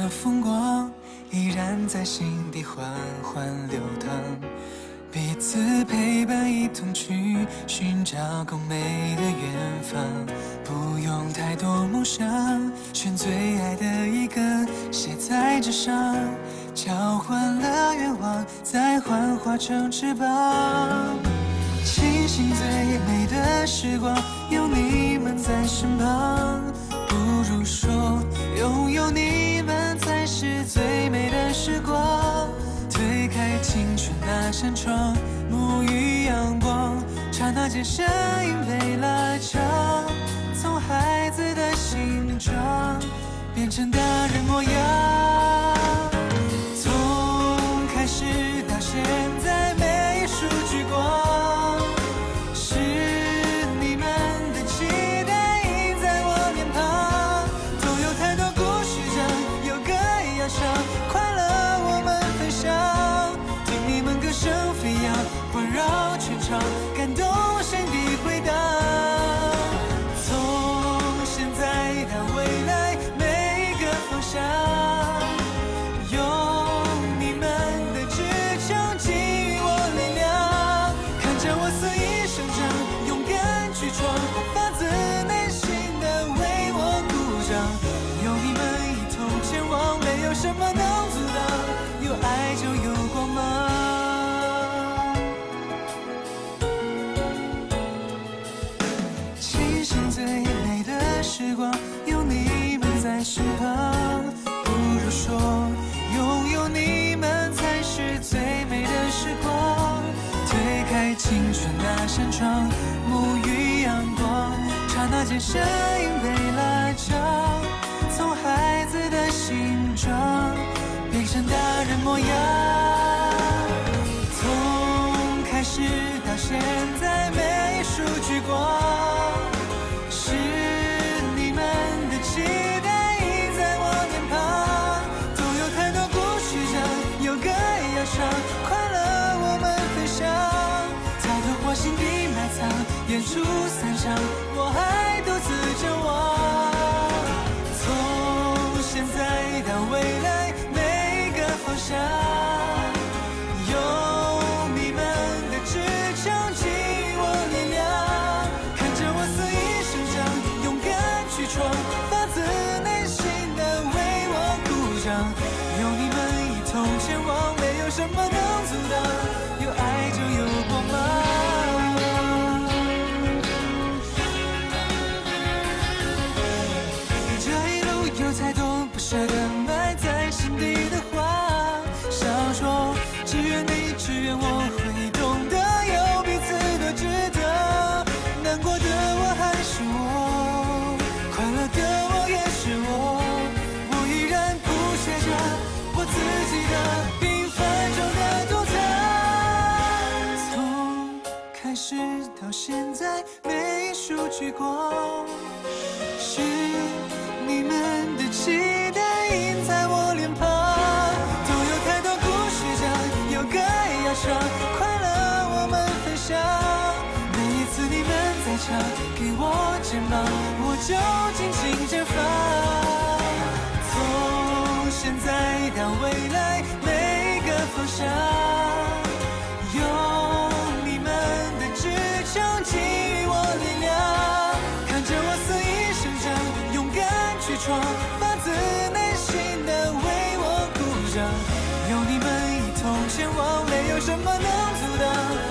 的风光依然在心底缓缓流淌，彼此陪伴一同去寻找更美的远方，不用太多梦想，选最爱的一个写在纸上，交换了愿望，再幻化成翅膀。庆幸最美的时光有你们在身旁，不如说拥有你们才是最美的时光。推开青春那扇窗，沐浴阳光，刹那间声音被拉长，从孩子的形状变成大人模样。从开始到现在，每一束聚光，是你们的期待印在我脸庞。都有太多故事讲，有歌也要唱，快乐我们分享，听你们歌声飞扬，环绕全场，感动心底回荡。从现在到未来，每一个方向，用你们的支撑给予我力量，看着我肆意生长，勇敢去闯，发自内心的为我鼓掌。有你们一同前往，没有什么能阻挡，有爱就有光芒。庆幸最美的时光有你们在身旁，不如说拥有你们才是最美的时光。推开青春那扇窗，沐浴阳光，刹那间声音被拉长，从孩子的形状变成大人模样。从开始到现在，每一束聚光，是你们的期待印在我脸庞。都有太多故事讲，有歌也要唱，快乐我们分享。太多话心底埋藏，演出散场，我还独自张望。从现在到未来，每一个方向，有你们的支撑给予我力量，看着我肆意生长，勇敢去闯，发自内心的为我鼓掌。有你们一同前往，没有什么能阻挡，有爱就有光芒。这一路有太多不舍得埋在心底的话，少说，只愿你，只愿我会懂得，有彼此都值得。难过的我还是我，快乐的我也是我，我依然谱写着我自己的平凡中的独特。从开始到现在，每一束聚光，是你们的期待印在我脸庞。都有太多故事讲，有歌也要唱，快乐我们分享。每一次你们在唱，给我肩膀，我就尽情绽放。从现在到未来，每一个方向，有你们的支撑给予我力量，看着我肆意生长，勇敢去闯，发自内心的为我鼓掌。有你们一同前往，没有什么能阻挡，